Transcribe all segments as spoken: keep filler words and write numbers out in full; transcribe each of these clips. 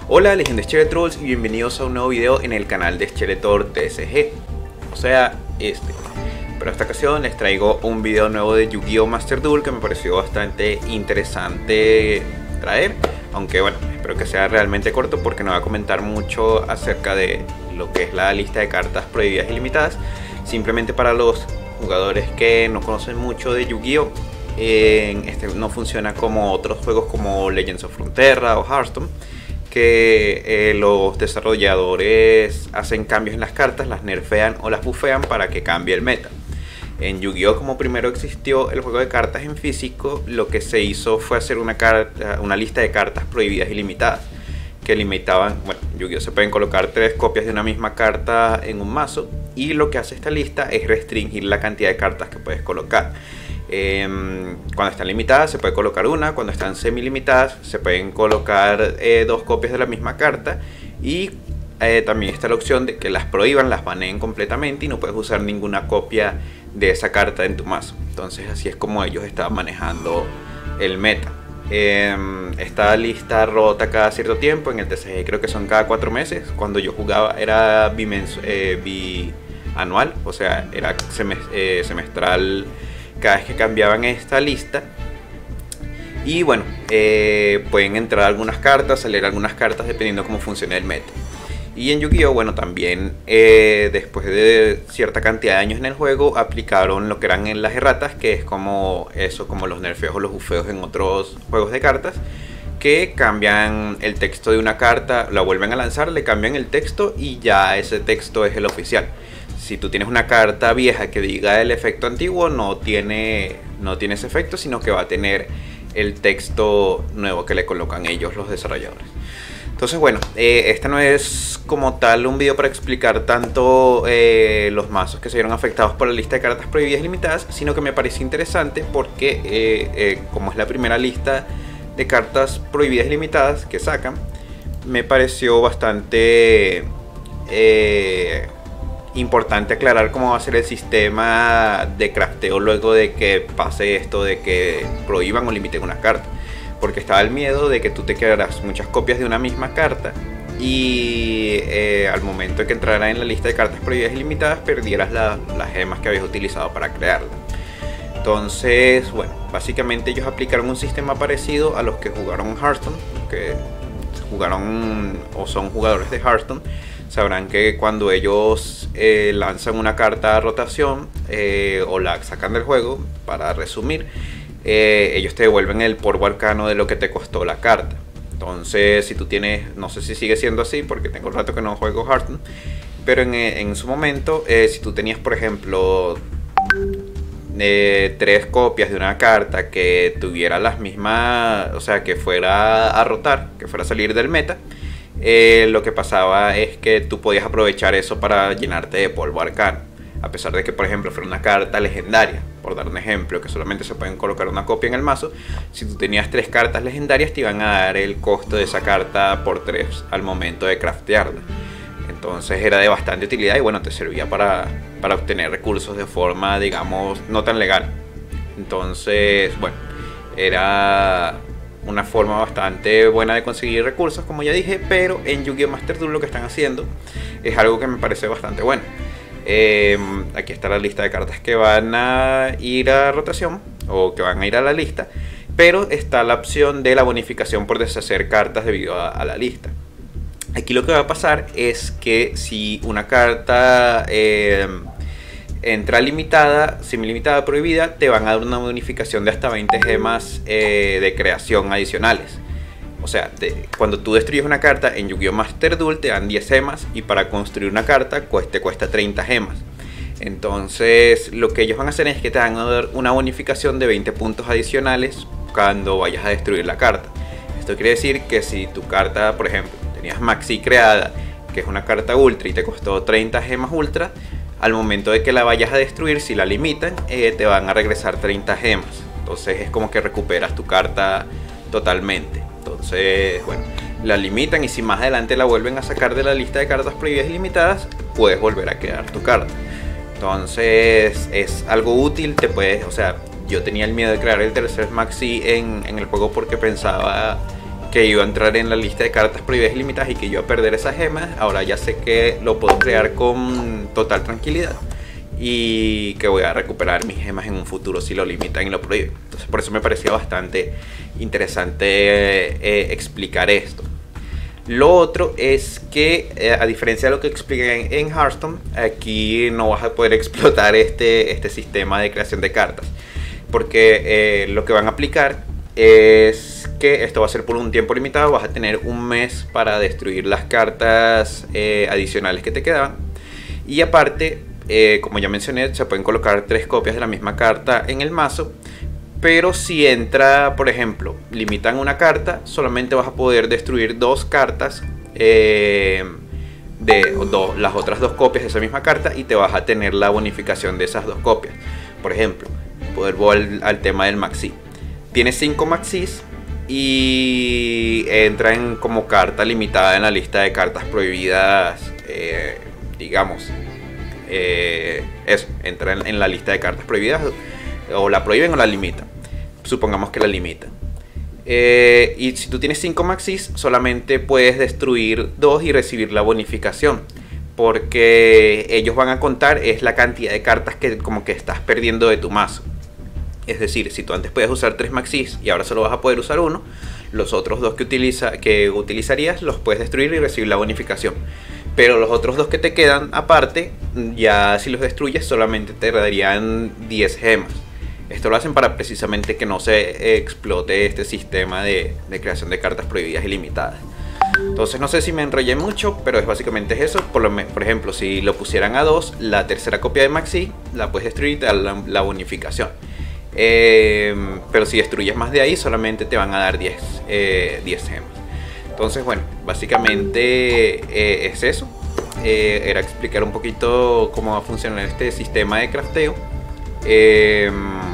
Hola leyendas Skeletrolls y bienvenidos a un nuevo video en el canal de Skeletor T C G, o sea, este. Pero esta ocasión les traigo un video nuevo de Yu-Gi-Oh! Master Duel que me pareció bastante interesante traer, aunque bueno, espero que sea realmente corto porque no voy a comentar mucho acerca de lo que es la lista de cartas prohibidas y limitadas. Simplemente para los jugadores que no conocen mucho de Yu-Gi-Oh! Eh, este no funciona como otros juegos como Legends of Frontera o Hearthstone, que eh, los desarrolladores hacen cambios en las cartas, las nerfean o las bufean para que cambie el meta. En Yu-Gi-Oh! Como primero existió el juego de cartas en físico, lo que se hizo fue hacer una, carta, una lista de cartas prohibidas y limitadas, que limitaban, bueno, Yu-Gi-Oh! Se pueden colocar tres copias de una misma carta en un mazo, y lo que hace esta lista es restringir la cantidad de cartas que puedes colocar. Eh, cuando están limitadas se puede colocar una, cuando están semi limitadas se pueden colocar eh, dos copias de la misma carta, y eh, también está la opción de que las prohíban, las baneen completamente y no puedes usar ninguna copia de esa carta en tu mazo. Entonces así es como ellos estaban manejando el meta. Eh, esta lista rota cada cierto tiempo, en el T C G creo que son cada cuatro meses. Cuando yo jugaba era bimensu eh, bianual, o sea, era semest eh, semestral cada vez que cambiaban esta lista. Y bueno, eh, pueden entrar algunas cartas, salir algunas cartas dependiendo cómo funcione el meta. Y en Yu-Gi-Oh! Bueno, también eh, después de cierta cantidad de años en el juego aplicaron lo que eran en las erratas, que es como eso, como los nerfeos o los bufeos en otros juegos de cartas, que cambian el texto de una carta, la vuelven a lanzar, le cambian el texto y ya ese texto es el oficial. Si tú tienes una carta vieja que diga el efecto antiguo, no tiene, no tiene ese efecto, sino que va a tener el texto nuevo que le colocan ellos, los desarrolladores. Entonces bueno, eh, este no es como tal un video para explicar tanto eh, los mazos que se vieron afectados por la lista de cartas prohibidas y limitadas, sino que me parece interesante porque eh, eh, como es la primera lista de cartas prohibidas y limitadas que sacan, me pareció bastante eh, importante aclarar cómo va a ser el sistema de crafteo luego de que pase esto de que prohíban o limiten una carta. Porque estaba el miedo de que tú te quedaras muchas copias de una misma carta y eh, al momento de que entrara en la lista de cartas prohibidas y limitadas perdieras la, las gemas que habías utilizado para crearla. Entonces, bueno, básicamente ellos aplicaron un sistema parecido a los que jugaron Hearthstone, los que jugaron o son jugadores de Hearthstone. Sabrán que cuando ellos eh, lanzan una carta a rotación eh, o la sacan del juego, para resumir, eh, ellos te devuelven el polvo arcano de lo que te costó la carta. Entonces si tú tienes, no sé si sigue siendo así porque tengo un rato que no juego Hearthstone, pero en, en su momento eh, si tú tenías por ejemplo eh, tres copias de una carta que tuviera las mismas, o sea que fuera a rotar, que fuera a salir del meta, Eh, lo que pasaba es que tú podías aprovechar eso para llenarte de polvo arcano, a pesar de que por ejemplo fuera una carta legendaria, por dar un ejemplo, que solamente se pueden colocar una copia en el mazo. Si tú tenías tres cartas legendarias te iban a dar el costo de esa carta por tres al momento de craftearla. Entonces era de bastante utilidad y bueno, te servía para, para obtener recursos de forma, digamos, no tan legal. Entonces bueno, era una forma bastante buena de conseguir recursos, como ya dije. Pero en Yu-Gi-Oh! Master Duel lo que están haciendo es algo que me parece bastante bueno. Eh, aquí está la lista de cartas que van a ir a rotación o que van a ir a la lista, pero está la opción de la bonificación por deshacer cartas debido a, a la lista. Aquí lo que va a pasar es que si una carta eh, entra limitada, semilimitada, prohibida, te van a dar una bonificación de hasta veinte gemas eh, de creación adicionales. O sea, te, cuando tú destruyes una carta en Yu-Gi-Oh! Master Duel te dan diez gemas, y para construir una carta te cuesta treinta gemas. Entonces lo que ellos van a hacer es que te van a dar una bonificación de veinte puntos adicionales cuando vayas a destruir la carta. Esto quiere decir que si tu carta, por ejemplo, tenías Maxi creada, que es una carta ultra y te costó treinta gemas ultra, al momento de que la vayas a destruir, si la limitan, eh, te van a regresar treinta gemas. Entonces es como que recuperas tu carta totalmente. Entonces, bueno, la limitan, y si más adelante la vuelven a sacar de la lista de cartas prohibidas y limitadas, puedes volver a crear tu carta. Entonces es algo útil, te puedes, o sea, yo tenía el miedo de crear el tercer Maxi en, en el juego porque pensaba que iba a entrar en la lista de cartas prohibidas y limitadas y que iba a perder esas gemas. Ahora ya sé que lo puedo crear con total tranquilidad y que voy a recuperar mis gemas en un futuro si lo limitan y lo prohíben. Entonces por eso me parecía bastante interesante eh, explicar esto. Lo otro es que eh, a diferencia de lo que expliqué en, en Hearthstone, aquí no vas a poder explotar este, este sistema de creación de cartas, porque eh, lo que van a aplicar es que esto va a ser por un tiempo limitado. Vas a tener un mes para destruir las cartas eh, adicionales que te quedaban, y aparte eh, como ya mencioné, se pueden colocar tres copias de la misma carta en el mazo. Pero si entra, por ejemplo, limitan una carta, solamente vas a poder destruir dos cartas eh, de do, las otras dos copias de esa misma carta, y te vas a tener la bonificación de esas dos copias. Por ejemplo, poder volver al tema del Maxi. Tienes cinco Maxis y entran como carta limitada en la lista de cartas prohibidas, eh, digamos. Eh, eso, entra en, en la lista de cartas prohibidas, o la prohíben o la limitan. Supongamos que la limitan. Eh, y si tú tienes cinco Maxis, solamente puedes destruir dos y recibir la bonificación, porque ellos van a contar es la cantidad de cartas que como que estás perdiendo de tu mazo. Es decir, si tú antes podías usar tres Maxis y ahora solo vas a poder usar uno, los otros dos que, utiliza, que utilizarías los puedes destruir y recibir la bonificación. Pero los otros dos que te quedan aparte, ya si los destruyes solamente te darían diez gemas. Esto lo hacen para precisamente que no se explote este sistema de, de creación de cartas prohibidas y limitadas. Entonces no sé si me enrollé mucho, pero es básicamente eso. Por, lo, por ejemplo, si lo pusieran a dos, la tercera copia de Maxi la puedes destruir y te da la, la bonificación. Eh, pero si destruyes más de ahí, solamente te van a dar diez, eh, diez gemas. Entonces bueno, básicamente eh, es eso. Eh, era explicar un poquito cómo va a funcionar este sistema de crafteo. Eh,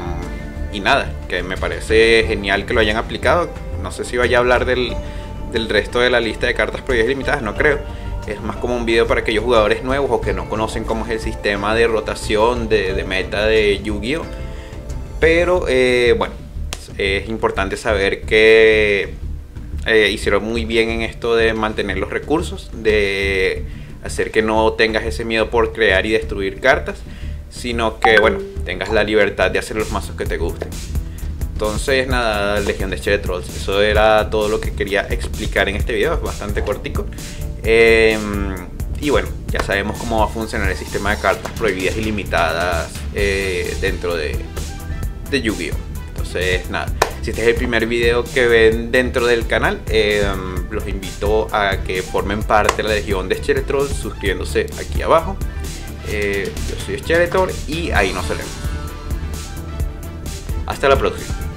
y nada, que me parece genial que lo hayan aplicado. No sé si vaya a hablar del, del resto de la lista de cartas prohibidas limitadas, no creo. Es más como un video para aquellos jugadores nuevos o que no conocen cómo es el sistema de rotación de, de meta de Yu-Gi-Oh! Pero eh, bueno, es importante saber que eh, hicieron muy bien en esto de mantener los recursos, de hacer que no tengas ese miedo por crear y destruir cartas, sino que bueno, tengas la libertad de hacer los mazos que te gusten. Entonces nada, Legión de Cheletrolls, eso era todo lo que quería explicar en este video. Es bastante cortico. Eh, y bueno, ya sabemos cómo va a funcionar el sistema de cartas prohibidas y limitadas eh, dentro de, de Yu-Gi-Oh! Entonces nada, si este es el primer video que ven dentro del canal, eh, los invito a que formen parte de la Legión de Cheletrolls suscribiéndose aquí abajo. Eh, yo soy Cheletor y ahí nos vemos. Hasta la próxima.